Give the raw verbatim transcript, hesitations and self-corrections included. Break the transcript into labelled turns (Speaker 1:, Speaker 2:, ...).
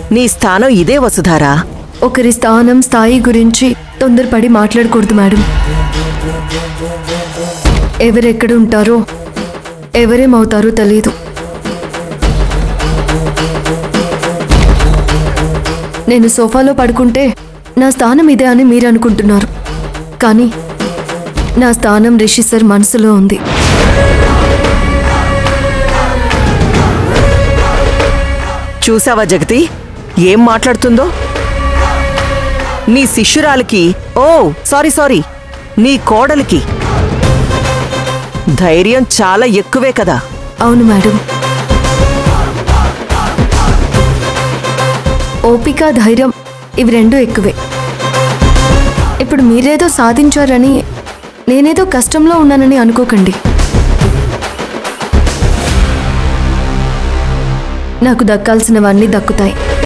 Speaker 1: నీ స్థానం ఇదే వసుధారా.
Speaker 2: ఒకరి స్థానం స్థాయి గురించి తొందరపడి మాట్లాడకూడదు మేడం. ఎవరెక్కడ ఉంటారో ఎవరేమవుతారో తెలియదు. నేను సోఫాలో పడుకుంటే నా స్థానం ఇదే అని మీరు అనుకుంటున్నారు, కానీ నా స్థానం రిషి సార్ మనసులో ఉంది.
Speaker 1: చూసావా జగతి ఏం మాట్లాడుతుందో? నీ శిష్యురాలికి, ఓ సారీ సారీ నీ కోడలికి ధైర్యం చాలా ఎక్కువే కదా?
Speaker 2: అవును మేడం. ఓపిక, ధైర్యం ఇవి రెండూ ఎక్కువే. ఇప్పుడు మీరేదో సాధించారని నేనేదో కష్టంలో ఉన్నానని అనుకోకండి. నాకు దక్కాల్సినవన్నీ దక్కుతాయి.